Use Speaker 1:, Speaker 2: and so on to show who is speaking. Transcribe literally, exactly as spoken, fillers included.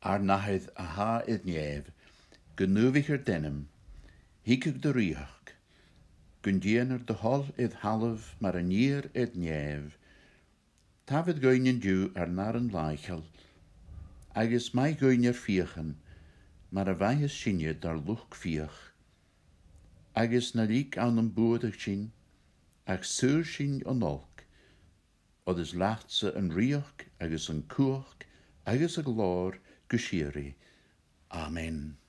Speaker 1: ar naomhaid a ha iad nèamh, go naomhaichear denim, Thigeadh de rioghachd, gon dèanar de thoil iad thalamh mar an nithear iad nèamh, Tabhair dhuinn an-diugh ar n-aran làitheil, agus maith dhuinn ar fiachan, mar a mhaitheas sinne dar luchd-fiach, agus na leig an an buaireadh sin, ach saor sin an olc, od is leatsa an rioghachd agus an cumhachd agus a glár go siarú. Amen.